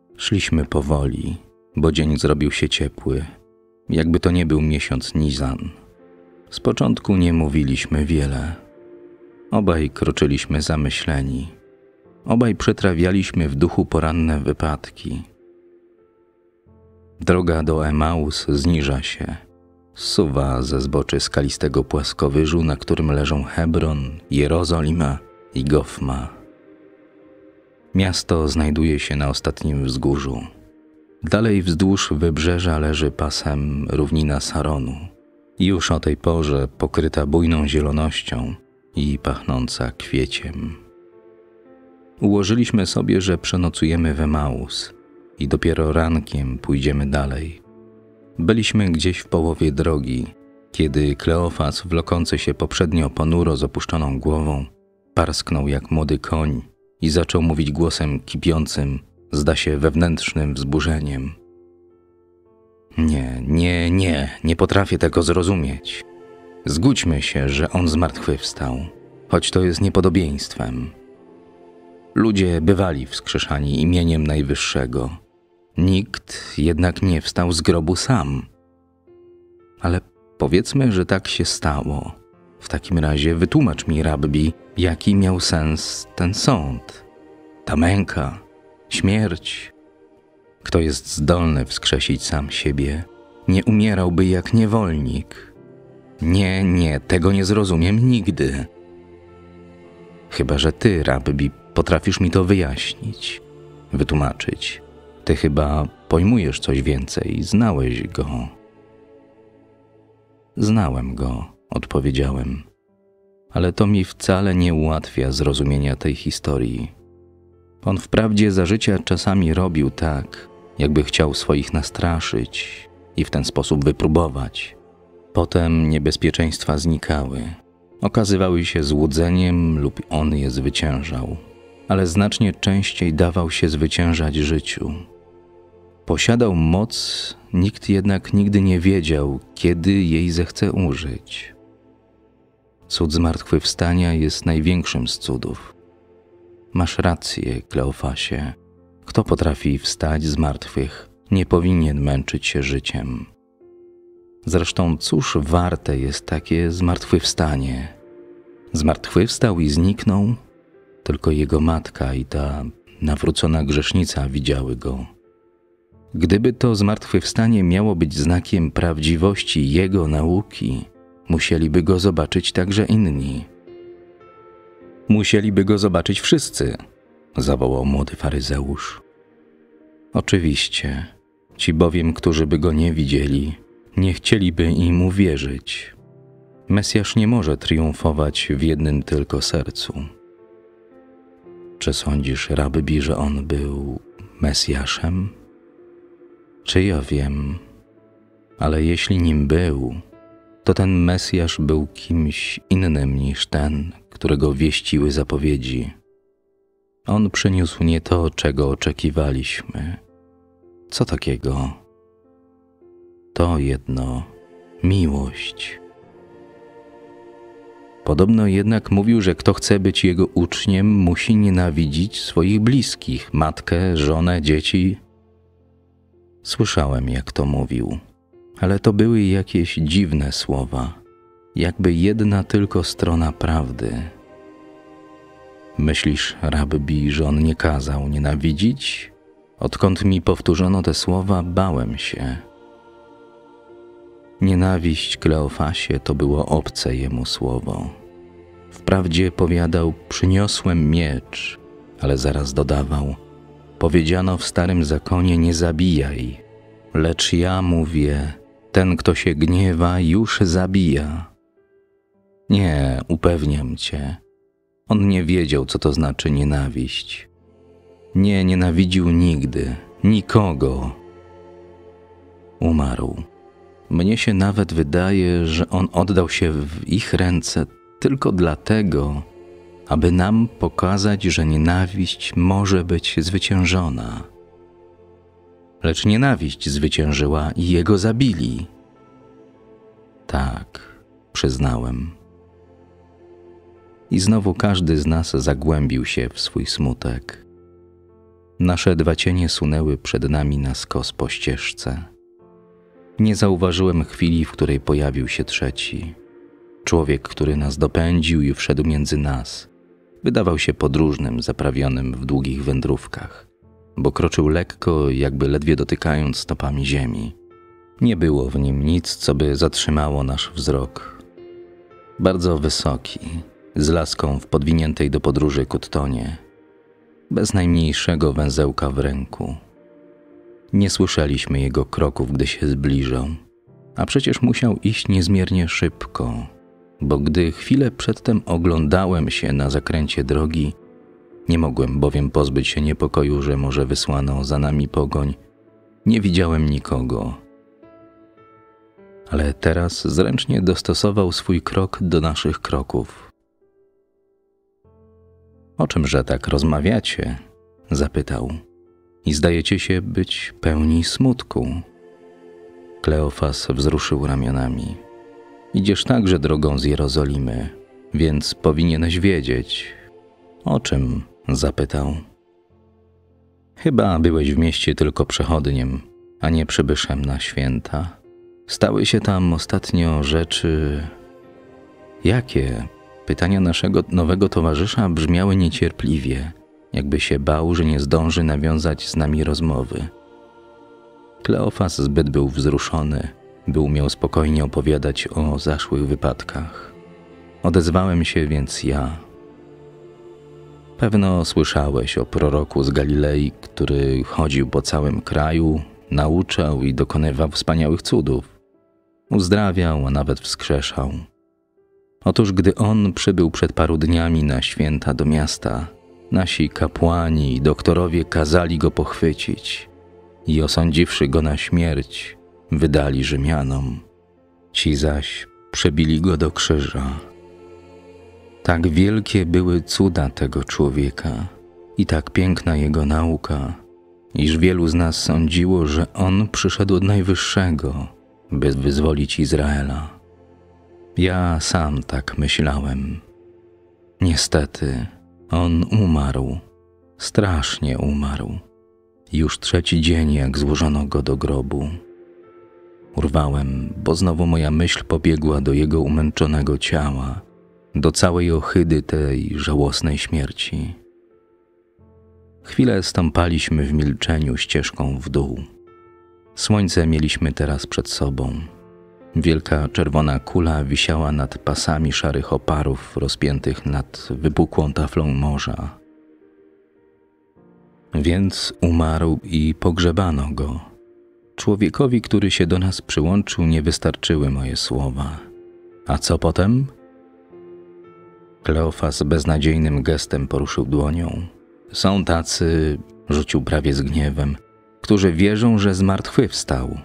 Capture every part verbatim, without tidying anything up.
Szliśmy powoli, bo dzień zrobił się ciepły, jakby to nie był miesiąc Nizan. Z początku nie mówiliśmy wiele. Obaj kroczyliśmy zamyśleni. Obaj przetrawialiśmy w duchu poranne wypadki. Droga do Emaus zniża się. Zsuwa ze zboczy skalistego płaskowyżu, na którym leżą Hebron, Jerozolima i Gofma. Miasto znajduje się na ostatnim wzgórzu. Dalej wzdłuż wybrzeża leży pasem równina Saronu. Już o tej porze pokryta bujną zielonością i pachnąca kwieciem. Ułożyliśmy sobie, że przenocujemy w Emaus i dopiero rankiem pójdziemy dalej. Byliśmy gdzieś w połowie drogi, kiedy Kleofas, wlokący się poprzednio ponuro z opuszczoną głową, parsknął jak młody koń i zaczął mówić głosem kipiącym, zda się wewnętrznym wzburzeniem. Nie, nie, nie, nie potrafię tego zrozumieć. Zgódźmy się, że on zmartwychwstał, choć to jest niepodobieństwem. Ludzie bywali wskrzeszani imieniem Najwyższego. Nikt jednak nie wstał z grobu sam. Ale powiedzmy, że tak się stało. W takim razie wytłumacz mi, rabbi, jaki miał sens ten sąd, ta męka, śmierć. Kto jest zdolny wskrzesić sam siebie, nie umierałby jak niewolnik. Nie, nie, tego nie zrozumiem nigdy. Chyba że ty, rabbi, potrafisz mi to wyjaśnić, wytłumaczyć. Ty chyba pojmujesz coś więcej, znałeś go. Znałem go, odpowiedziałem. Ale to mi wcale nie ułatwia zrozumienia tej historii. On wprawdzie za życia czasami robił tak, jakby chciał swoich nastraszyć i w ten sposób wypróbować. Potem niebezpieczeństwa znikały. Okazywały się złudzeniem lub on je zwyciężał. Ale znacznie częściej dawał się zwyciężać życiu. Posiadał moc, nikt jednak nigdy nie wiedział, kiedy jej zechce użyć. Cud zmartwychwstania jest największym z cudów. Masz rację, Kleofasie. Kto potrafi wstać z martwych, nie powinien męczyć się życiem. Zresztą cóż warte jest takie zmartwychwstanie? Zmartwychwstał i zniknął? Tylko jego matka i ta nawrócona grzesznica widziały go. Gdyby to zmartwychwstanie miało być znakiem prawdziwości jego nauki, musieliby go zobaczyć także inni. Musieliby go zobaczyć wszyscy, zawołał młody faryzeusz. Oczywiście, ci bowiem, którzy by go nie widzieli, nie chcieliby im uwierzyć. Mesjasz nie może triumfować w jednym tylko sercu. Czy sądzisz, rabbi, że on był Mesjaszem? Czy ja wiem, ale jeśli nim był, to ten Mesjasz był kimś innym niż ten, którego wieściły zapowiedzi. On przyniósł nie to, czego oczekiwaliśmy. Co takiego? To jedno, miłość. Podobno jednak mówił, że kto chce być jego uczniem, musi nienawidzić swoich bliskich, matkę, żonę, dzieci. Słyszałem, jak to mówił, ale to były jakieś dziwne słowa, jakby jedna tylko strona prawdy. Myślisz, rabbi, że on nie kazał nienawidzić? Odkąd mi powtórzono te słowa, bałem się. Nienawiść, Kleofasie, to było obce jemu słowo. Wprawdzie powiadał, przyniosłem miecz, ale zaraz dodawał, powiedziano w starym zakonie, nie zabijaj, lecz ja mówię, ten, kto się gniewa, już zabija. Nie, upewniam cię, on nie wiedział, co to znaczy nienawiść. Nie nienawidził nigdy, nikogo. Umarł. Mnie się nawet wydaje, że on oddał się w ich ręce tylko dlatego, aby nam pokazać, że nienawiść może być zwyciężona. Lecz nienawiść zwyciężyła i jego zabili. Tak, przyznałem. I znowu każdy z nas zagłębił się w swój smutek. Nasze dwa cienie sunęły przed nami na skos po ścieżce. Nie zauważyłem chwili, w której pojawił się trzeci. Człowiek, który nas dopędził i wszedł między nas. Wydawał się podróżnym, zaprawionym w długich wędrówkach, bo kroczył lekko, jakby ledwie dotykając stopami ziemi. Nie było w nim nic, co by zatrzymało nasz wzrok. Bardzo wysoki, z laską w podwiniętej do podróży kuttonie, bez najmniejszego węzełka w ręku. Nie słyszeliśmy jego kroków, gdy się zbliżał, a przecież musiał iść niezmiernie szybko, bo gdy chwilę przedtem oglądałem się na zakręcie drogi, nie mogłem bowiem pozbyć się niepokoju, że może wysłano za nami pogoń. Nie widziałem nikogo. Ale teraz zręcznie dostosował swój krok do naszych kroków. „O czymże tak rozmawiacie?” zapytał. „I zdajecie się być pełni smutku.” Kleofas wzruszył ramionami. „Idziesz także drogą z Jerozolimy, więc powinieneś wiedzieć.” „O czym?” zapytał. „Chyba byłeś w mieście tylko przechodniem, a nie przybyszem na święta. Stały się tam ostatnio rzeczy...” „Jakie?” Pytania naszego nowego towarzysza brzmiały niecierpliwie, jakby się bał, że nie zdąży nawiązać z nami rozmowy. Kleofas zbyt był wzruszony, by umiał spokojnie opowiadać o zaszłych wypadkach. Odezwałem się więc ja. „Pewno słyszałeś o proroku z Galilei, który chodził po całym kraju, nauczał i dokonywał wspaniałych cudów. Uzdrawiał, a nawet wskrzeszał. Otóż gdy on przybył przed paru dniami na święta do miasta, nasi kapłani i doktorowie kazali go pochwycić i osądziwszy go na śmierć, wydali Rzymianom. Ci zaś przebili go do krzyża. Tak wielkie były cuda tego człowieka i tak piękna jego nauka, iż wielu z nas sądziło, że on przyszedł od Najwyższego, by wyzwolić Izraela. Ja sam tak myślałem. Niestety, on umarł, strasznie umarł. Już trzeci dzień, jak złożono go do grobu. Urwałem, bo znowu moja myśl pobiegła do jego umęczonego ciała, do całej ohydy tej żałosnej śmierci. Chwilę stąpaliśmy w milczeniu ścieżką w dół. Słońce mieliśmy teraz przed sobą. Wielka czerwona kula wisiała nad pasami szarych oparów rozpiętych nad wypukłą taflą morza. Więc umarł i pogrzebano go. Człowiekowi, który się do nas przyłączył, nie wystarczyły moje słowa. A co potem? Kleofas beznadziejnym gestem poruszył dłonią. Są tacy, rzucił prawie z gniewem, którzy wierzą, że zmartwychwstał.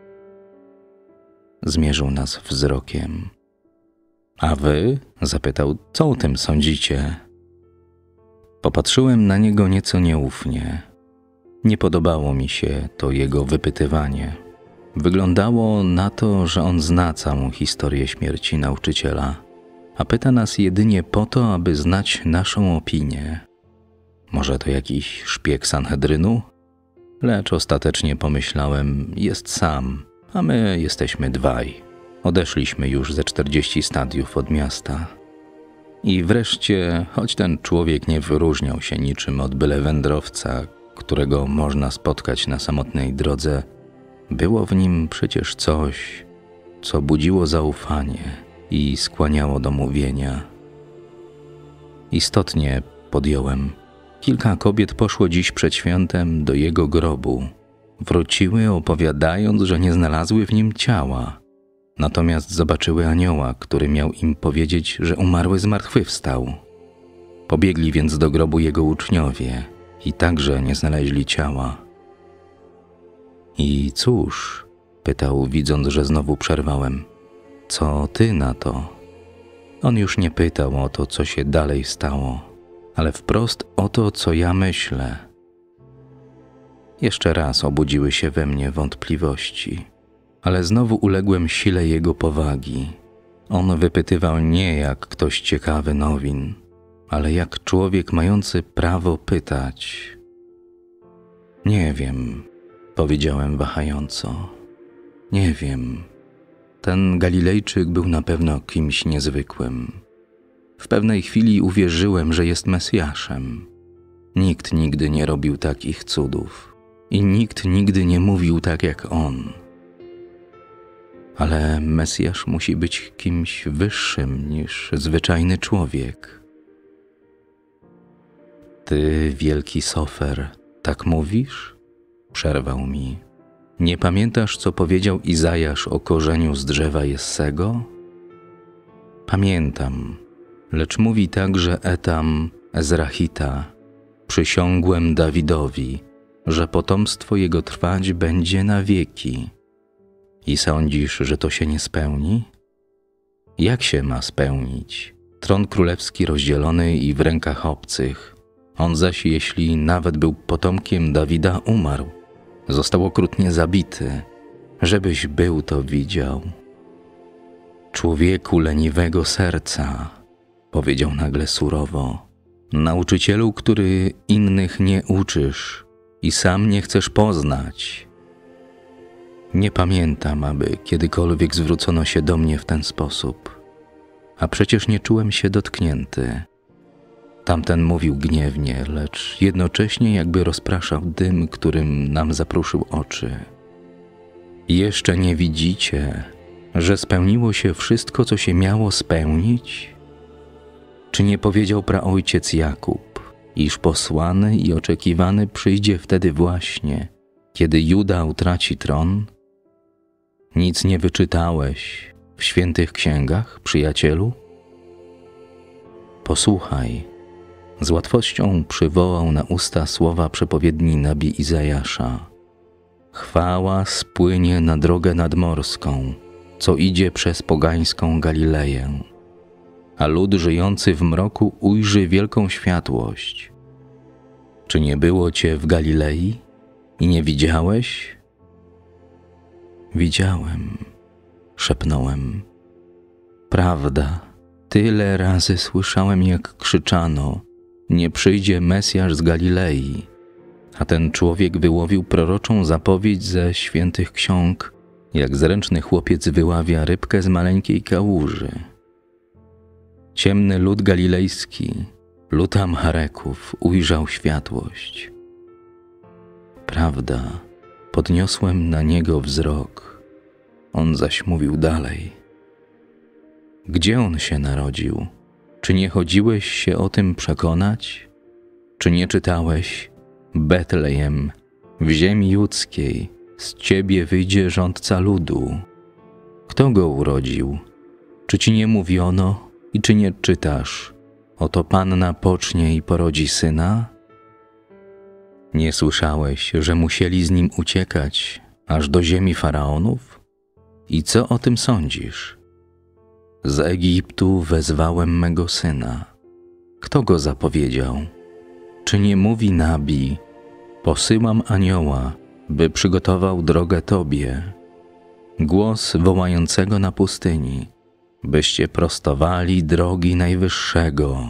Zmierzył nas wzrokiem. A wy? Zapytał, co o tym sądzicie? Popatrzyłem na niego nieco nieufnie. Nie podobało mi się to jego wypytywanie. Wyglądało na to, że on zna całą historię śmierci nauczyciela, a pyta nas jedynie po to, aby znać naszą opinię. Może to jakiś szpieg Sanhedrynu? Lecz ostatecznie pomyślałem, jest sam, a my jesteśmy dwaj. Odeszliśmy już ze czterdzieści stadiów od miasta. I wreszcie, choć ten człowiek nie wyróżniał się niczym od byle wędrowca, którego można spotkać na samotnej drodze, było w nim przecież coś, co budziło zaufanie i skłaniało do mówienia. Istotnie, podjąłem, kilka kobiet poszło dziś przed świętem do jego grobu. Wróciły, opowiadając, że nie znalazły w nim ciała. Natomiast zobaczyły anioła, który miał im powiedzieć, że umarły zmartwychwstał. Pobiegli więc do grobu jego uczniowie i także nie znaleźli ciała. I cóż? Pytał, widząc, że znowu przerwałem. Co ty na to? On już nie pytał o to, co się dalej stało, ale wprost o to, co ja myślę. Jeszcze raz obudziły się we mnie wątpliwości, ale znowu uległem sile jego powagi. On wypytywał nie jak ktoś ciekawy nowin, ale jak człowiek mający prawo pytać. Nie wiem, powiedziałem wahająco. Nie wiem. Ten Galilejczyk był na pewno kimś niezwykłym. W pewnej chwili uwierzyłem, że jest Mesjaszem. Nikt nigdy nie robił takich cudów i nikt nigdy nie mówił tak jak on. Ale Mesjasz musi być kimś wyższym niż zwyczajny człowiek. Ty, wielki Sofer, tak mówisz? Przerwał mi. Nie pamiętasz, co powiedział Izajasz o korzeniu z drzewa Jessego? Pamiętam, lecz mówi także Etam, Ezrachita: przysiągłem Dawidowi, że potomstwo jego trwać będzie na wieki. I sądzisz, że to się nie spełni? Jak się ma spełnić? Tron królewski rozdzielony i w rękach obcych. On zaś, jeśli nawet był potomkiem Dawida, umarł. Został okrutnie zabity, żebyś był to widział. Człowieku leniwego serca, powiedział nagle surowo, nauczycielu, który innych nie uczysz i sam nie chcesz poznać. Nie pamiętam, aby kiedykolwiek zwrócono się do mnie w ten sposób, a przecież nie czułem się dotknięty. Tamten mówił gniewnie, lecz jednocześnie jakby rozpraszał dym, którym nam zapruszył oczy. Jeszcze nie widzicie, że spełniło się wszystko, co się miało spełnić? Czy nie powiedział praojciec Jakub, iż posłany i oczekiwany przyjdzie wtedy właśnie, kiedy Juda utraci tron? Nic nie wyczytałeś w świętych księgach, przyjacielu? Posłuchaj. Z łatwością przywołał na usta słowa przepowiedni nabi Izajasza. Chwała spłynie na drogę nadmorską, co idzie przez pogańską Galileję, a lud żyjący w mroku ujrzy wielką światłość. Czy nie było cię w Galilei i nie widziałeś? Widziałem, szepnąłem. Prawda, tyle razy słyszałem, jak krzyczano: nie przyjdzie Mesjasz z Galilei, a ten człowiek wyłowił proroczą zapowiedź ze świętych ksiąg, jak zręczny chłopiec wyławia rybkę z maleńkiej kałuży. Ciemny lud galilejski, lud Amhareków, ujrzał światłość. Prawda, podniosłem na niego wzrok. On zaś mówił dalej. Gdzie on się narodził? Czy nie chodziłeś się o tym przekonać? Czy nie czytałeś: Betlejem, w ziemi judzkiej, z ciebie wyjdzie rządca ludu? Kto go urodził? Czy ci nie mówiono i czy nie czytasz: oto panna pocznie i porodzi syna? Nie słyszałeś, że musieli z nim uciekać aż do ziemi faraonów? I co o tym sądzisz? Z Egiptu wezwałem mego syna. Kto go zapowiedział? Czy nie mówi nabi: posyłam anioła, by przygotował drogę tobie? Głos wołającego na pustyni: byście prostowali drogi Najwyższego.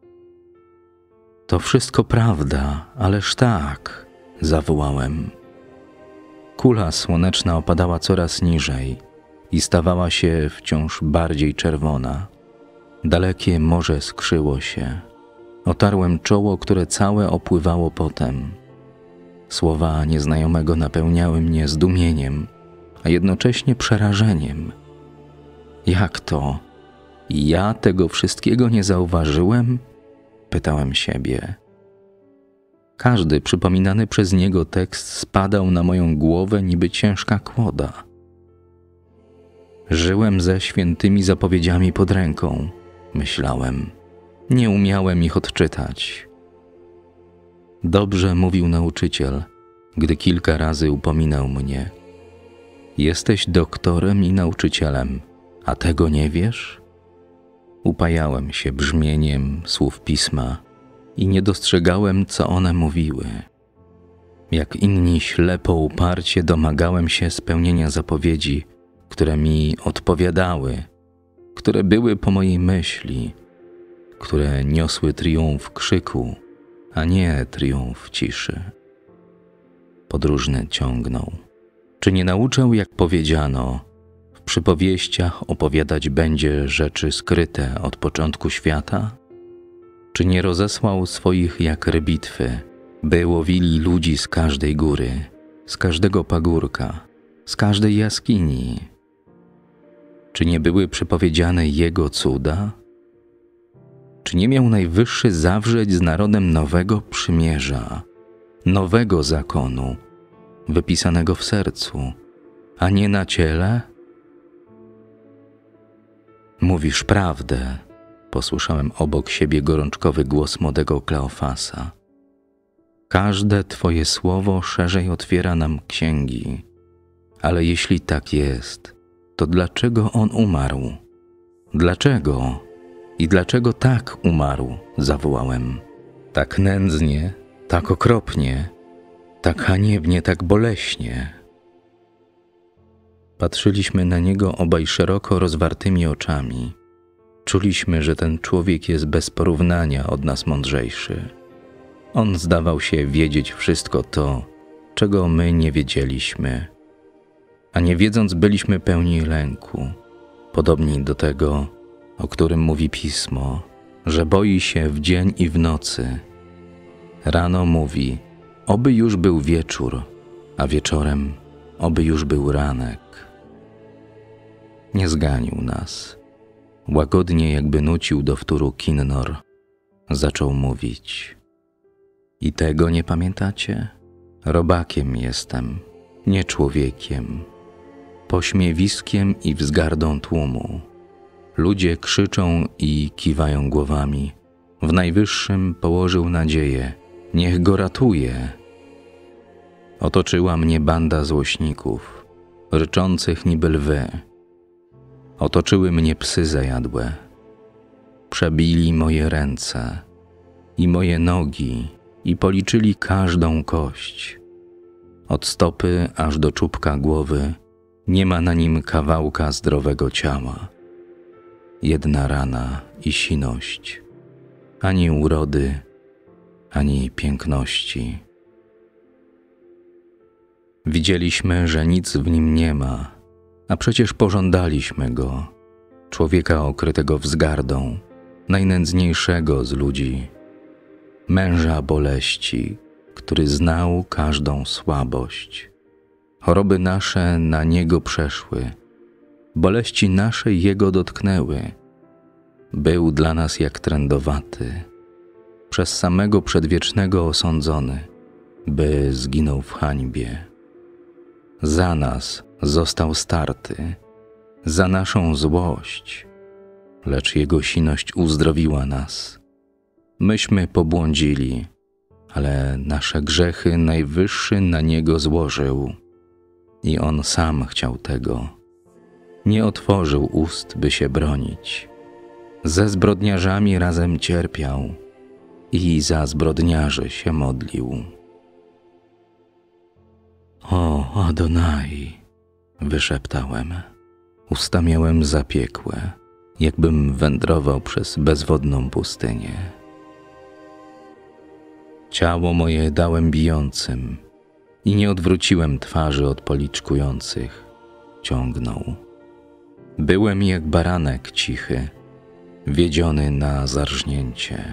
To wszystko prawda, ależ tak, zawołałem. Kula słoneczna opadała coraz niżej i stawała się wciąż bardziej czerwona. Dalekie morze skrzyło się. Otarłem czoło, które całe opływało potem. Słowa nieznajomego napełniały mnie zdumieniem, a jednocześnie przerażeniem. Jak to? Ja tego wszystkiego nie zauważyłem? Pytałem siebie. Każdy przypominany przez niego tekst spadał na moją głowę niby ciężka kłoda. Żyłem ze świętymi zapowiedziami pod ręką, myślałem. Nie umiałem ich odczytać. Dobrze mówił nauczyciel, gdy kilka razy upominał mnie. Jesteś doktorem i nauczycielem, a tego nie wiesz? Upajałem się brzmieniem słów pisma i nie dostrzegałem, co one mówiły. Jak inni ślepo uparcie domagałem się spełnienia zapowiedzi, które mi odpowiadały, które były po mojej myśli, które niosły triumf krzyku, a nie triumf ciszy. Podróżny ciągnął. Czy nie nauczał, jak powiedziano, w przypowieściach opowiadać będzie rzeczy skryte od początku świata? Czy nie rozesłał swoich jak rybitwy, by łowili ludzi z każdej góry, z każdego pagórka, z każdej jaskini? Czy nie były przepowiedziane Jego cuda? Czy nie miał Najwyższy zawrzeć z narodem nowego przymierza, nowego zakonu, wypisanego w sercu, a nie na ciele? Mówisz prawdę, posłyszałem obok siebie gorączkowy głos młodego Kleofasa. Każde Twoje słowo szerzej otwiera nam księgi. Ale jeśli tak jest, to dlaczego on umarł? Dlaczego? I dlaczego tak umarł? Zawołałem. Tak nędznie, tak okropnie, tak haniebnie, tak boleśnie. Patrzyliśmy na niego obaj szeroko rozwartymi oczami. Czuliśmy, że ten człowiek jest bez porównania od nas mądrzejszy. On zdawał się wiedzieć wszystko to, czego my nie wiedzieliśmy. A nie wiedząc, byliśmy pełni lęku, podobni do tego, o którym mówi Pismo, że boi się w dzień i w nocy. Rano mówi, oby już był wieczór, a wieczorem, oby już był ranek. Nie zganił nas. Łagodnie, jakby nucił do wtóru kinnor, zaczął mówić. I tego nie pamiętacie? Robakiem jestem, nie człowiekiem. Pośmiewiskiem i wzgardą tłumu. Ludzie krzyczą i kiwają głowami. W Najwyższym położył nadzieję. Niech go ratuje. Otoczyła mnie banda złośników, ryczących niby lwy. Otoczyły mnie psy zajadłe. Przebili moje ręce i moje nogi i policzyli każdą kość. Od stopy aż do czubka głowy nie ma na nim kawałka zdrowego ciała. Jedna rana i siność, ani urody, ani piękności. Widzieliśmy, że nic w nim nie ma, a przecież pożądaliśmy go, człowieka okrytego wzgardą, najnędzniejszego z ludzi, męża boleści, który znał każdą słabość. Choroby nasze na niego przeszły, boleści nasze jego dotknęły. Był dla nas jak trędowaty, przez samego przedwiecznego osądzony, by zginął w hańbie. Za nas został starty, za naszą złość, lecz jego siność uzdrowiła nas. Myśmy pobłądzili, ale nasze grzechy Najwyższy na niego złożył i on sam chciał tego. Nie otworzył ust, by się bronić. Ze zbrodniarzami razem cierpiał i za zbrodniarzy się modlił. O, Adonai, wyszeptałem. Usta miałem zapiekłe, jakbym wędrował przez bezwodną pustynię. Ciało moje dałem bijącym i nie odwróciłem twarzy od policzkujących. Ciągnął. Byłem jak baranek cichy, wiedziony na zarżnięcie.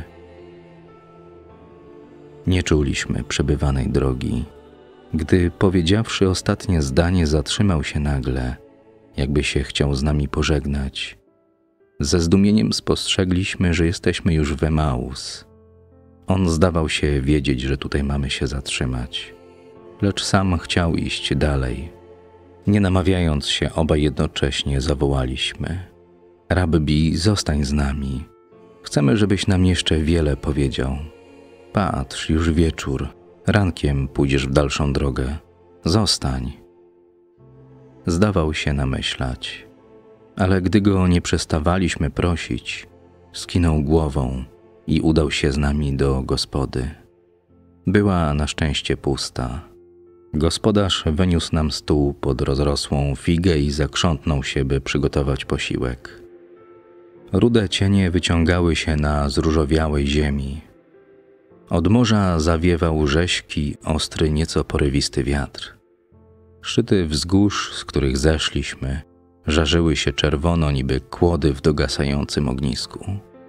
Nie czuliśmy przebywanej drogi. Gdy powiedziawszy ostatnie zdanie, zatrzymał się nagle, jakby się chciał z nami pożegnać. Ze zdumieniem spostrzegliśmy, że jesteśmy już w Emaus. On zdawał się wiedzieć, że tutaj mamy się zatrzymać, lecz sam chciał iść dalej. Nie namawiając się, obaj jednocześnie zawołaliśmy. Rabbi, zostań z nami. Chcemy, żebyś nam jeszcze wiele powiedział. Patrz, już wieczór. Rankiem pójdziesz w dalszą drogę. Zostań. Zdawał się namyślać, ale gdy go nie przestawaliśmy prosić, skinął głową i udał się z nami do gospody. Była na szczęście pusta. Gospodarz wyniósł nam stół pod rozrosłą figę i zakrzątnął się, by przygotować posiłek. Rude cienie wyciągały się na zróżowiałej ziemi. Od morza zawiewał rześki, ostry, nieco porywisty wiatr. Szczyty wzgórz, z których zeszliśmy, żarzyły się czerwono niby kłody w dogasającym ognisku.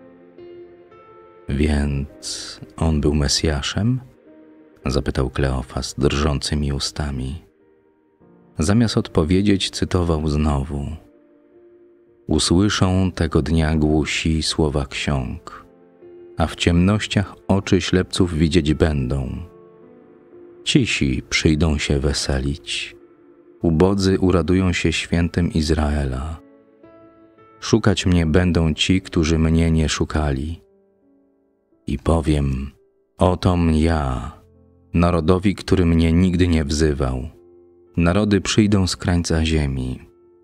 Więc on był Mesjaszem? Zapytał Kleofas drżącymi ustami. Zamiast odpowiedzieć, cytował znowu. Usłyszą tego dnia głusi słowa ksiąg, a w ciemnościach oczy ślepców widzieć będą. Cisi przyjdą się weselić, ubodzy uradują się świętem Izraela. Szukać mnie będą ci, którzy mnie nie szukali. I powiem, otom ja, narodowi, który mnie nigdy nie wzywał. Narody przyjdą z krańca ziemi.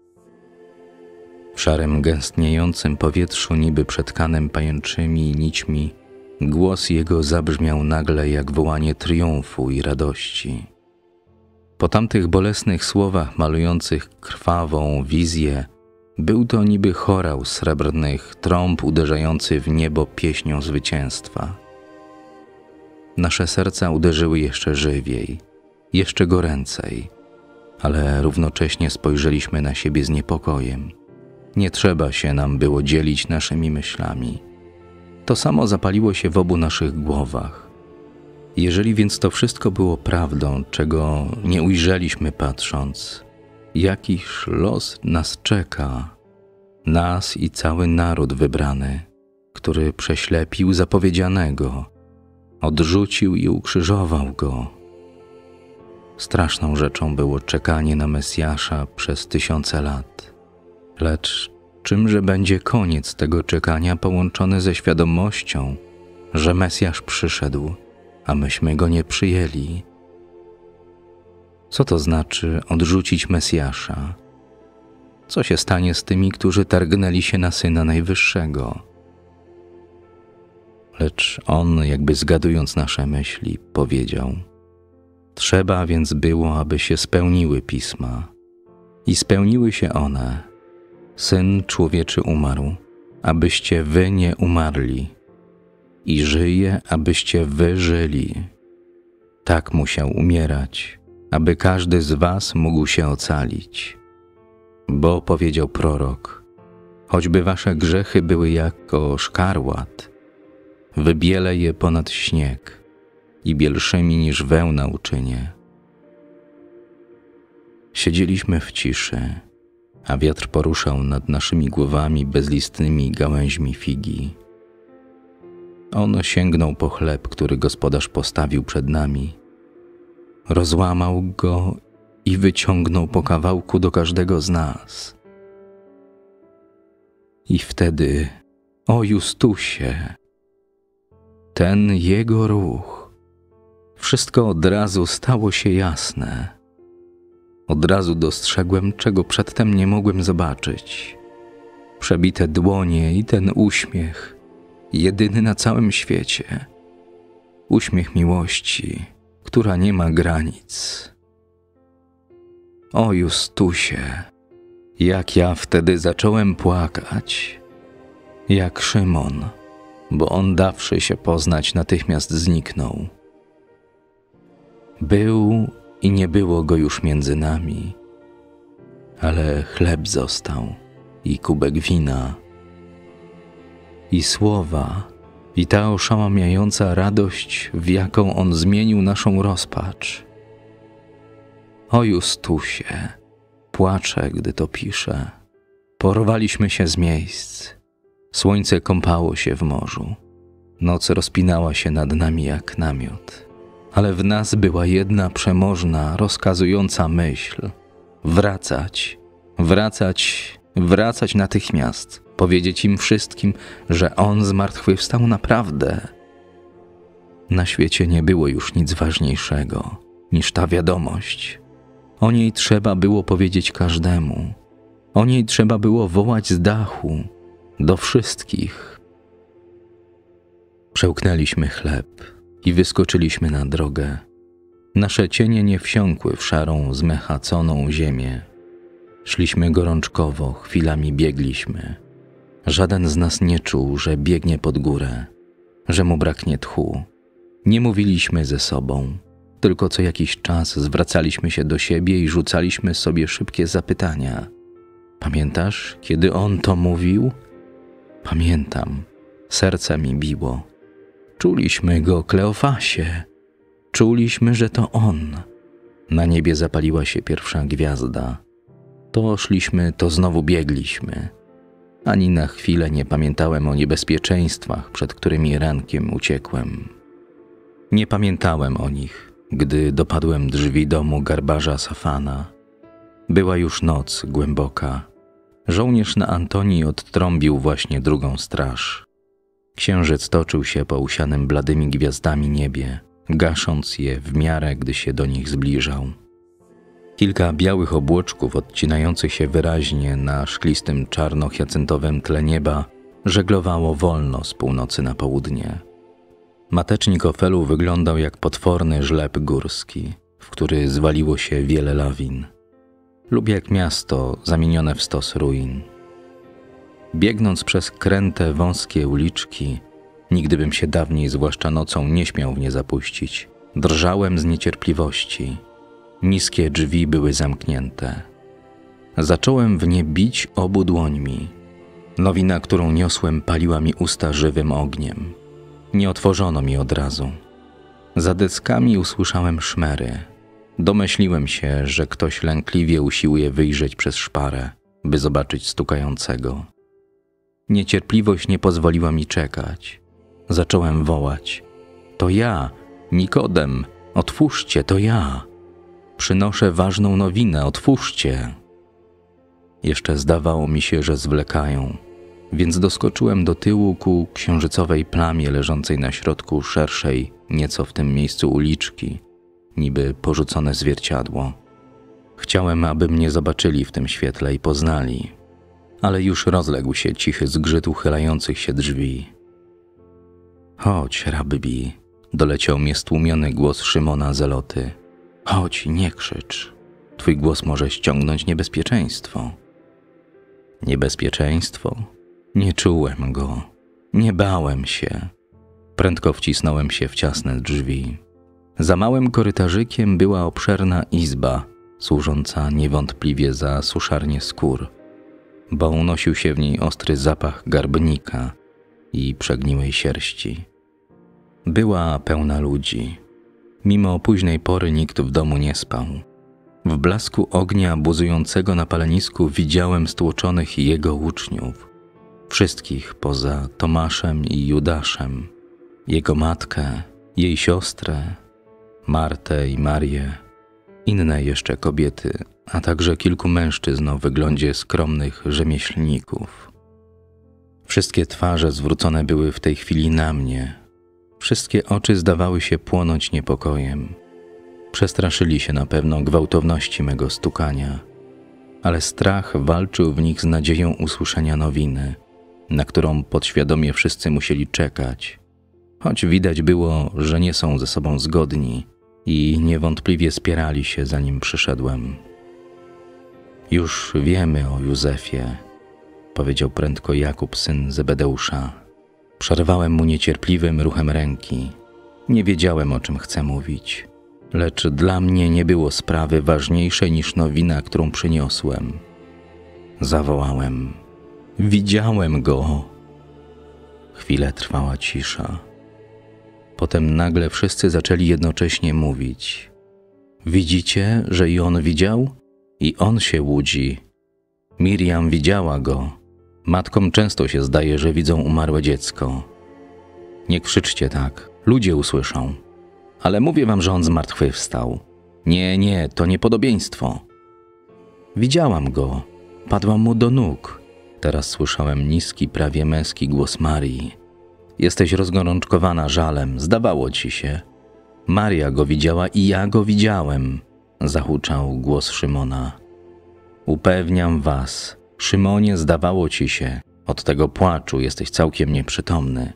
W szarym, gęstniejącym powietrzu, niby przetkanym pajęczymi nićmi, głos jego zabrzmiał nagle jak wołanie triumfu i radości. Po tamtych bolesnych słowach malujących krwawą wizję, był to niby chorał srebrnych trąb uderzający w niebo pieśnią zwycięstwa. Nasze serca uderzyły jeszcze żywiej, jeszcze goręcej, ale równocześnie spojrzeliśmy na siebie z niepokojem. Nie trzeba się nam było dzielić naszymi myślami. To samo zapaliło się w obu naszych głowach. Jeżeli więc to wszystko było prawdą, czego nie ujrzeliśmy patrząc, jakiż los nas czeka, nas i cały naród wybrany, który prześlepił zapowiedzianego, odrzucił i ukrzyżował go. Straszną rzeczą było czekanie na Mesjasza przez tysiące lat. Lecz czymże będzie koniec tego czekania połączony ze świadomością, że Mesjasz przyszedł, a myśmy go nie przyjęli? Co to znaczy odrzucić Mesjasza? Co się stanie z tymi, którzy targnęli się na Syna Najwyższego? Lecz on, jakby zgadując nasze myśli, powiedział: trzeba więc było, aby się spełniły pisma. I spełniły się one. Syn Człowieczy umarł, abyście wy nie umarli. I żyje, abyście wy żyli. Tak musiał umierać, aby każdy z was mógł się ocalić. Bo powiedział prorok: choćby wasze grzechy były jako szkarłat, wybielę je ponad śnieg i bielszymi niż wełna uczynię. Siedzieliśmy w ciszy, a wiatr poruszał nad naszymi głowami bezlistnymi gałęźmi figi. On sięgnął po chleb, który gospodarz postawił przed nami. Rozłamał go i wyciągnął po kawałku do każdego z nas. I wtedy, o Justusie, ten jego ruch, wszystko od razu stało się jasne. Od razu dostrzegłem, czego przedtem nie mogłem zobaczyć. Przebite dłonie i ten uśmiech, jedyny na całym świecie. Uśmiech miłości, która nie ma granic. O Justusie, jak ja wtedy zacząłem płakać. Jak Szymon, bo on dawszy się poznać natychmiast zniknął. Był i nie było go już między nami, ale chleb został i kubek wina. I słowa, i ta oszałamiająca radość, w jaką on zmienił naszą rozpacz. O Justusie, płaczę, gdy to piszę. Porwaliśmy się z miejsc. Słońce kąpało się w morzu. Noc rozpinała się nad nami jak namiot. Ale w nas była jedna przemożna, rozkazująca myśl. Wracać, wracać, wracać natychmiast. Powiedzieć im wszystkim, że On zmartwychwstał naprawdę. Na świecie nie było już nic ważniejszego niż ta wiadomość. O niej trzeba było powiedzieć każdemu. O niej trzeba było wołać z dachu, do wszystkich. Przełknęliśmy chleb i wyskoczyliśmy na drogę. Nasze cienie nie wsiąkły w szarą, zmechaconą ziemię. Szliśmy gorączkowo, chwilami biegliśmy. Żaden z nas nie czuł, że biegnie pod górę, że mu braknie tchu. Nie mówiliśmy ze sobą, tylko co jakiś czas zwracaliśmy się do siebie i rzucaliśmy sobie szybkie zapytania. Pamiętasz, kiedy on to mówił? Pamiętam. Serce mi biło. Czuliśmy go, Kleofasie. Czuliśmy, że to on. Na niebie zapaliła się pierwsza gwiazda. To szliśmy, to znowu biegliśmy. Ani na chwilę nie pamiętałem o niebezpieczeństwach, przed którymi rankiem uciekłem. Nie pamiętałem o nich, gdy dopadłem drzwi domu garbarza Safana. Była już noc głęboka. Żołnierz na Antonii odtrąbił właśnie drugą straż. Księżyc toczył się po usianym bladymi gwiazdami niebie, gasząc je w miarę, gdy się do nich zbliżał. Kilka białych obłoczków odcinających się wyraźnie na szklistym czarno-hyacyntowym tle nieba żeglowało wolno z północy na południe. Matecznik Ofelu wyglądał jak potworny żleb górski, w który zwaliło się wiele lawin, lub jak miasto zamienione w stos ruin. Biegnąc przez kręte, wąskie uliczki, nigdy bym się dawniej, zwłaszcza nocą, nie śmiał w nie zapuścić. Drżałem z niecierpliwości. Niskie drzwi były zamknięte. Zacząłem w nie bić obu dłońmi. Nowina, którą niosłem, paliła mi usta żywym ogniem. Nie otworzono mi od razu. Za deckami usłyszałem szmery. Domyśliłem się, że ktoś lękliwie usiłuje wyjrzeć przez szparę, by zobaczyć stukającego. Niecierpliwość nie pozwoliła mi czekać. Zacząłem wołać. To ja, Nikodem, otwórzcie, to ja. Przynoszę ważną nowinę, otwórzcie. Jeszcze zdawało mi się, że zwlekają, więc doskoczyłem do tyłu ku księżycowej plamie leżącej na środku szerszej, nieco w tym miejscu uliczki, niby porzucone zwierciadło. Chciałem, aby mnie zobaczyli w tym świetle i poznali, ale już rozległ się cichy zgrzyt uchylających się drzwi. Chodź, Rabbi, doleciał mnie stłumiony głos Szymona Zeloty. Chodź, nie krzycz. Twój głos może ściągnąć niebezpieczeństwo. Niebezpieczeństwo? Nie czułem go. Nie bałem się. Prędko wcisnąłem się w ciasne drzwi. Za małym korytarzykiem była obszerna izba, służąca niewątpliwie za suszarnię skór, bo unosił się w niej ostry zapach garbnika i przegniłej sierści. Była pełna ludzi. Mimo późnej pory nikt w domu nie spał. W blasku ognia buzującego na palenisku widziałem stłoczonych jego uczniów. Wszystkich poza Tomaszem i Judaszem. Jego matkę, jej siostrę, Martę i Marię, inne jeszcze kobiety, a także kilku mężczyzn o wyglądzie skromnych rzemieślników. Wszystkie twarze zwrócone były w tej chwili na mnie. Wszystkie oczy zdawały się płonąć niepokojem. Przestraszyli się na pewno gwałtowności mego stukania, ale strach walczył w nich z nadzieją usłyszenia nowiny, na którą podświadomie wszyscy musieli czekać, choć widać było, że nie są ze sobą zgodni i niewątpliwie spierali się, zanim przyszedłem. Już wiemy o Józefie, powiedział prędko Jakub, syn Zebedeusza. Przerwałem mu niecierpliwym ruchem ręki. Nie wiedziałem, o czym chcę mówić, lecz dla mnie nie było sprawy ważniejszej niż nowina, którą przyniosłem. Zawołałem. Widziałem go. Chwilę trwała cisza. Potem nagle wszyscy zaczęli jednocześnie mówić. Widzicie, że i on widział? I on się łudzi. Miriam widziała go. Matkom często się zdaje, że widzą umarłe dziecko. Nie krzyczcie tak, ludzie usłyszą. Ale mówię wam, że on zmartwychwstał. Nie, nie, to niepodobieństwo. Widziałam go. Padłam mu do nóg. Teraz słyszałem niski, prawie męski głos Marii. Jesteś rozgorączkowana żalem, zdawało ci się. Maria go widziała i ja go widziałem, zahuczał głos Szymona. Upewniam was, Szymonie, zdawało ci się, od tego płaczu jesteś całkiem nieprzytomny.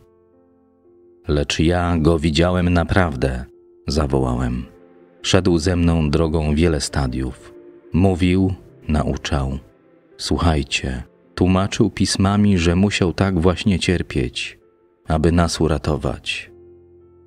Lecz ja go widziałem naprawdę, zawołałem. Szedł ze mną drogą wiele stadiów. Mówił, nauczał. Słuchajcie, tłumaczył pismami, że musiał tak właśnie cierpieć, aby nas uratować.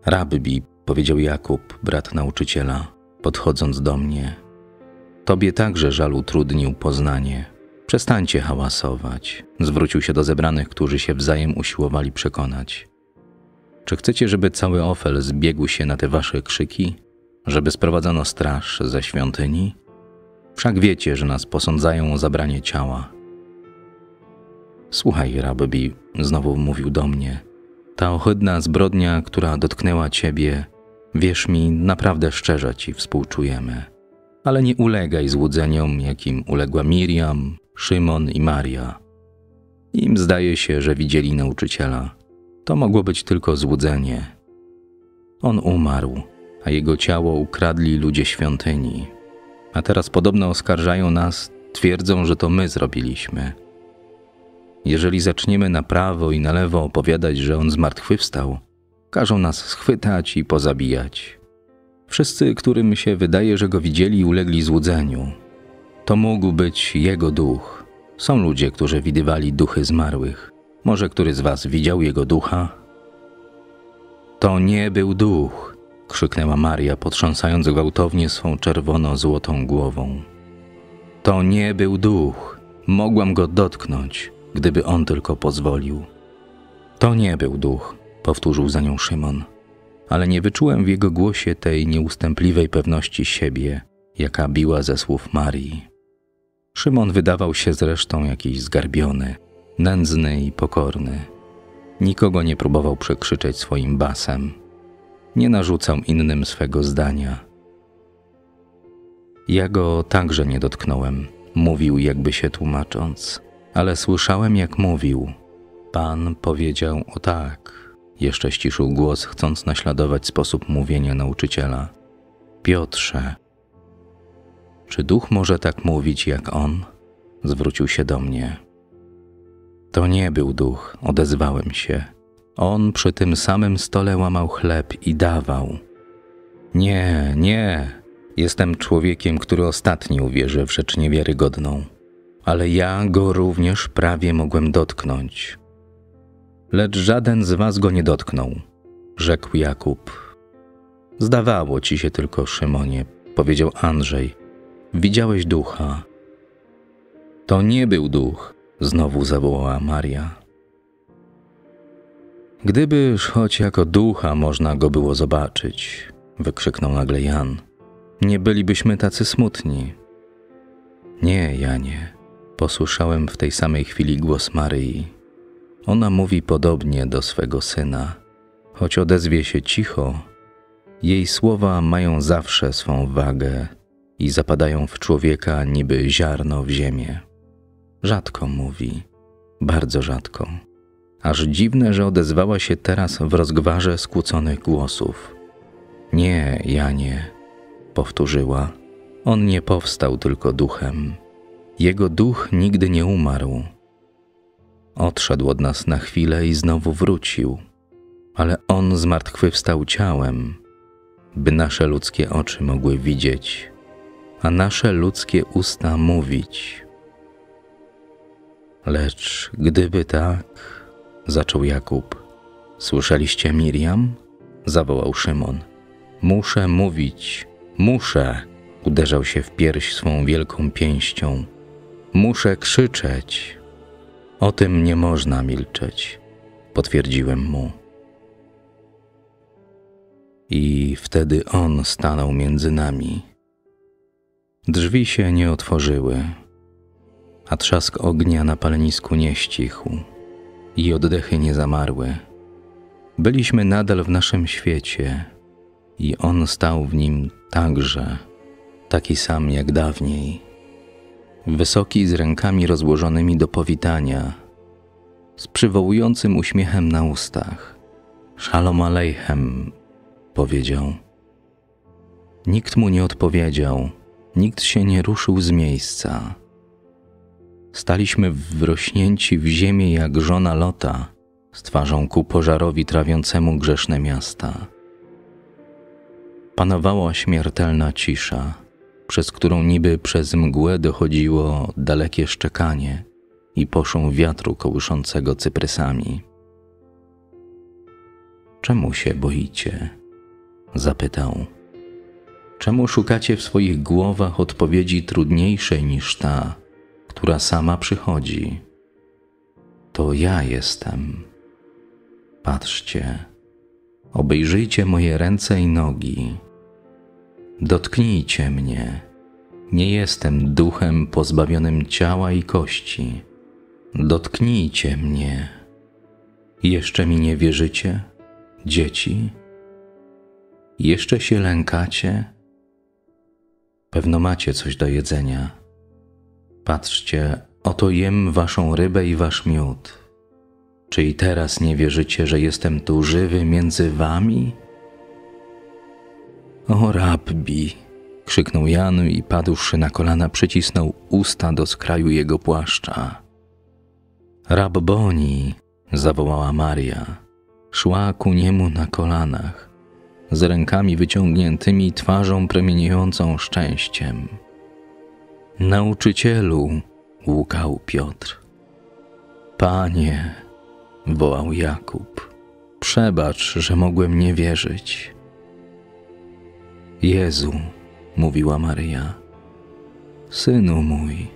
Rabbi, powiedział Jakub, brat nauczyciela, podchodząc do mnie. Tobie także żal utrudnił poznanie. Przestańcie hałasować. Zwrócił się do zebranych, którzy się wzajem usiłowali przekonać. Czy chcecie, żeby cały Ofel zbiegł się na te wasze krzyki? Żeby sprowadzono straż ze świątyni? Wszak wiecie, że nas posądzają o zabranie ciała. Słuchaj, Rabbi, znowu mówił do mnie. Ta ohydna zbrodnia, która dotknęła ciebie, wierz mi, naprawdę szczerze ci współczujemy. Ale nie ulegaj złudzeniom, jakim uległa Miriam, Szymon i Maria. Im zdaje się, że widzieli nauczyciela. To mogło być tylko złudzenie. On umarł, a jego ciało ukradli ludzie świątyni. A teraz podobno oskarżają nas, twierdzą, że to my zrobiliśmy. Jeżeli zaczniemy na prawo i na lewo opowiadać, że on zmartwychwstał, każą nas schwytać i pozabijać. Wszyscy, którym się wydaje, że go widzieli, ulegli złudzeniu. To mógł być jego duch. Są ludzie, którzy widywali duchy zmarłych. Może który z was widział jego ducha? To nie był duch, krzyknęła Maria, potrząsając gwałtownie swą czerwono-złotą głową. To nie był duch. Mogłam go dotknąć, gdyby on tylko pozwolił. To nie był duch, powtórzył za nią Szymon. Ale nie wyczułem w jego głosie tej nieustępliwej pewności siebie, jaka biła ze słów Marii. Szymon wydawał się zresztą jakiś zgarbiony, nędzny i pokorny. Nikogo nie próbował przekrzyczeć swoim basem. Nie narzucał innym swego zdania. Ja go także nie dotknąłem, mówił jakby się tłumacząc, ale słyszałem jak mówił. Pan powiedział o tak. Jeszcze ściszył głos, chcąc naśladować sposób mówienia nauczyciela. Piotrze, czy duch może tak mówić jak on? Zwrócił się do mnie. To nie był duch, odezwałem się. On przy tym samym stole łamał chleb i dawał. Nie, nie, jestem człowiekiem, który ostatni uwierzy w rzecz niewiarygodną. Ale ja go również prawie mogłem dotknąć. Lecz żaden z was go nie dotknął, rzekł Jakub. Zdawało ci się tylko, Szymonie, powiedział Andrzej. Widziałeś ducha. To nie był duch, znowu zawołała Maria. Gdybyż choć jako ducha można go było zobaczyć, wykrzyknął nagle Jan, nie bylibyśmy tacy smutni. Nie, Janie, posłyszałem w tej samej chwili głos Maryi. Ona mówi podobnie do swego syna. Choć odezwie się cicho, jej słowa mają zawsze swą wagę i zapadają w człowieka niby ziarno w ziemię. Rzadko mówi, bardzo rzadko. Aż dziwne, że odezwała się teraz w rozgwarze skłóconych głosów. Nie, Janie, powtórzyła, on nie powstał tylko duchem. Jego duch nigdy nie umarł. Odszedł od nas na chwilę i znowu wrócił, ale on zmartwychwstał ciałem, by nasze ludzkie oczy mogły widzieć, a nasze ludzkie usta mówić. Lecz gdyby tak, zaczął Jakub. Słyszeliście Miriam? Zawołał Szymon. Muszę mówić, muszę, uderzał się w pierś swą wielką pięścią. Muszę krzyczeć. O tym nie można milczeć, potwierdziłem mu. I wtedy on stanął między nami. Drzwi się nie otworzyły, a trzask ognia na palenisku nie ścichł i oddechy nie zamarły. Byliśmy nadal w naszym świecie i on stał w nim także, taki sam jak dawniej. Wysoki, z rękami rozłożonymi do powitania, z przywołującym uśmiechem na ustach. Szalom alejchem, powiedział. Nikt mu nie odpowiedział, nikt się nie ruszył z miejsca. Staliśmy wrośnięci w ziemię jak żona Lota, z twarzą ku pożarowi trawiącemu grzeszne miasta. Panowała śmiertelna cisza, przez którą niby przez mgłę dochodziło dalekie szczekanie i poszum wiatru kołyszącego cyprysami. Czemu się boicie? Zapytał. Czemu szukacie w swoich głowach odpowiedzi trudniejszej niż ta, która sama przychodzi? To ja jestem. Patrzcie, obejrzyjcie moje ręce i nogi. Dotknijcie mnie. Nie jestem duchem pozbawionym ciała i kości. Dotknijcie mnie. Jeszcze mi nie wierzycie, dzieci? Jeszcze się lękacie? Pewno macie coś do jedzenia. Patrzcie, oto jem waszą rybę i wasz miód. Czy i teraz nie wierzycie, że jestem tu żywy między wami? O rabbi! Krzyknął Jan i padłszy na kolana przycisnął usta do skraju jego płaszcza. Rabboni! Zawołała Maria. Szła ku niemu na kolanach, z rękami wyciągniętymi, twarzą promieniejącą szczęściem. Nauczycielu! Łukał Piotr. Panie! Wołał Jakub. Przebacz, że mogłem nie wierzyć. Jezu! Mówiła Maryja. Synu mój.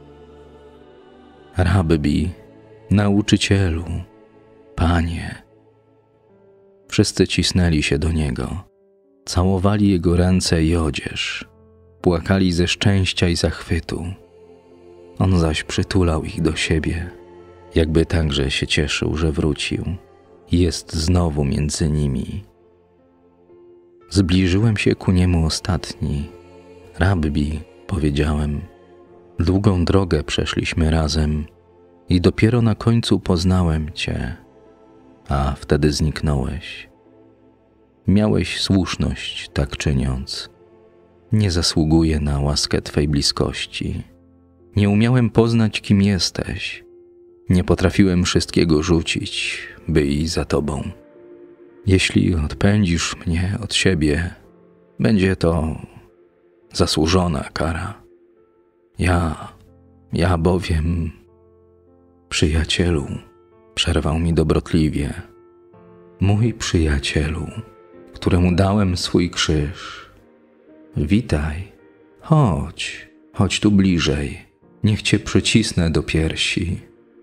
Rabbi, nauczycielu, Panie. Wszyscy cisnęli się do Niego, całowali Jego ręce i odzież, płakali ze szczęścia i zachwytu. On zaś przytulał ich do siebie, jakby także się cieszył, że wrócił i jest znowu między nimi. Zbliżyłem się ku Niemu ostatni. Rabbi, powiedziałem, długą drogę przeszliśmy razem i dopiero na końcu poznałem Cię, a wtedy zniknąłeś. Miałeś słuszność tak czyniąc. Nie zasługuję na łaskę Twej bliskości. Nie umiałem poznać, kim jesteś. Nie potrafiłem wszystkiego rzucić, by iść za Tobą. Jeśli odpędzisz mnie od siebie, będzie to zasłużona kara. Ja, ja bowiem, przyjacielu, przerwał mi dobrotliwie, mój przyjacielu, któremu dałem swój krzyż. Witaj, chodź, chodź tu bliżej, niech Cię przycisnę do piersi.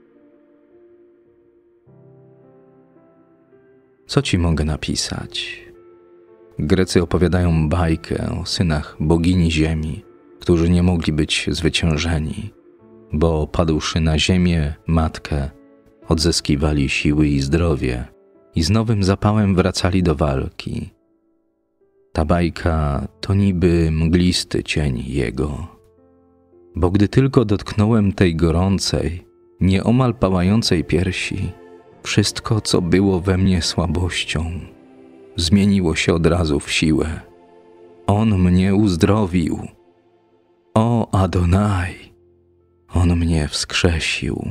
Co Ci mogę napisać? Grecy opowiadają bajkę o synach bogini ziemi, którzy nie mogli być zwyciężeni, bo padłszy na ziemię matkę, odzyskiwali siły i zdrowie i z nowym zapałem wracali do walki. Ta bajka to niby mglisty cień jego, bo gdy tylko dotknąłem tej gorącej, nieomal pałającej piersi, wszystko, co było we mnie słabością, zmieniło się od razu w siłę. On mnie uzdrowił. O Adonai! On mnie wskrzesił.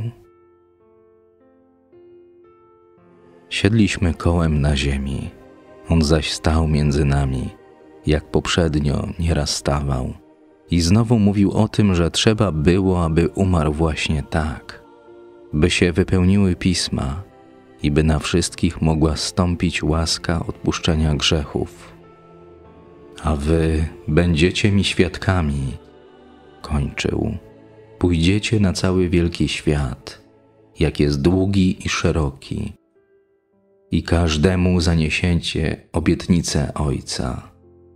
Siedliśmy kołem na ziemi, on zaś stał między nami, jak poprzednio nieraz stawał, i znowu mówił o tym, że trzeba było, aby umarł właśnie tak, by się wypełniły pisma i by na wszystkich mogła stąpić łaska odpuszczenia grzechów. A wy będziecie mi świadkami, kończył. Pójdziecie na cały wielki świat, jak jest długi i szeroki, i każdemu zaniesiecie obietnicę Ojca.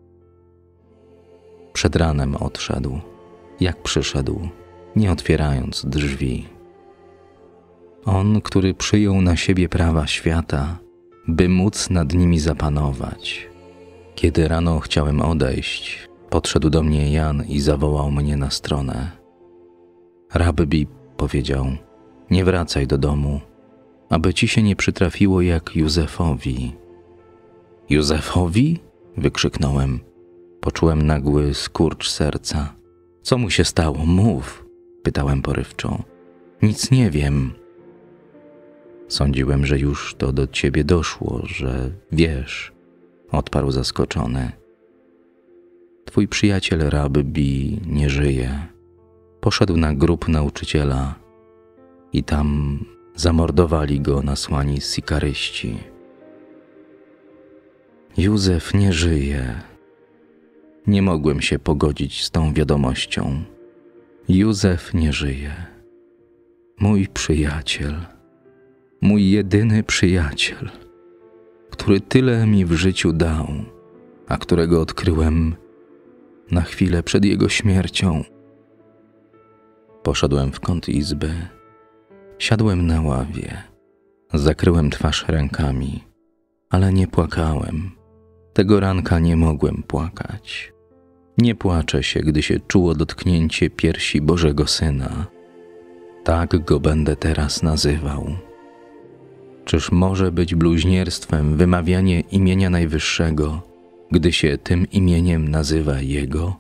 Przed ranem odszedł, jak przyszedł, nie otwierając drzwi. On, który przyjął na siebie prawa świata, by móc nad nimi zapanować. Kiedy rano chciałem odejść, podszedł do mnie Jan i zawołał mnie na stronę. Rabbi, powiedział, nie wracaj do domu, aby ci się nie przytrafiło jak Józefowi. Józefowi? Wykrzyknąłem. Poczułem nagły skurcz serca. Co mu się stało? Mów, pytałem porywczo. Nic nie wiem. Sądziłem, że już to do ciebie doszło, że wiesz, odparł zaskoczony. Twój przyjaciel Rabbi nie żyje. Poszedł na grób nauczyciela i tam zamordowali go nasłani sykaryści. Józef nie żyje. Nie mogłem się pogodzić z tą wiadomością. Józef nie żyje. Mój przyjaciel, mój jedyny przyjaciel, który tyle mi w życiu dał, a którego odkryłem na chwilę przed jego śmiercią. Poszedłem w kąt izby, siadłem na ławie, zakryłem twarz rękami, ale nie płakałem. Tego ranka nie mogłem płakać. Nie płacze się, gdy się czuło dotknięcie piersi Bożego Syna. Tak go będę teraz nazywał. Czyż może być bluźnierstwem wymawianie imienia Najwyższego, gdy się tym imieniem nazywa Jego?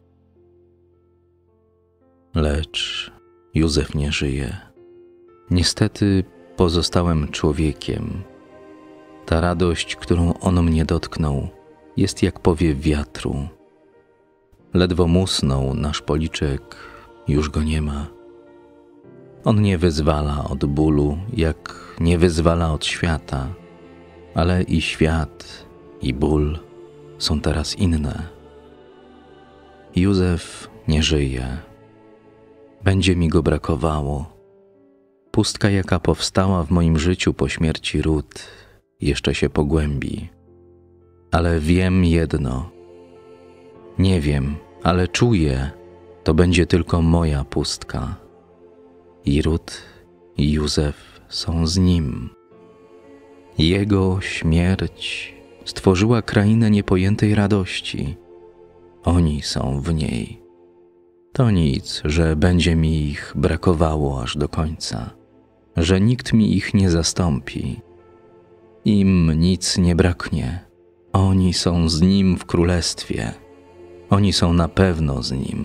Lecz Józef nie żyje. Niestety pozostałem człowiekiem. Ta radość, którą on mnie dotknął, jest jak powiew wiatru. Ledwo musnął nasz policzek, już go nie ma. On nie wyzwala od bólu, jak nie wyzwala od świata, ale i świat, i ból są teraz inne. Józef nie żyje. Będzie mi go brakowało. Pustka, jaka powstała w moim życiu po śmierci Rut, jeszcze się pogłębi. Ale wiem jedno. Nie wiem, ale czuję, to będzie tylko moja pustka. I Rut, i Józef są z nim. Jego śmierć stworzyła krainę niepojętej radości. Oni są w niej. To nic, że będzie mi ich brakowało aż do końca, że nikt mi ich nie zastąpi. Im nic nie braknie. Oni są z nim w królestwie. Oni są na pewno z nim.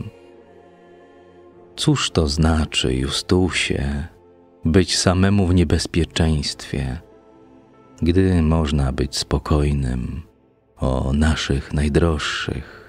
Cóż to znaczy, Justusie, być samemu w niebezpieczeństwie, gdy można być spokojnym o naszych najdroższych?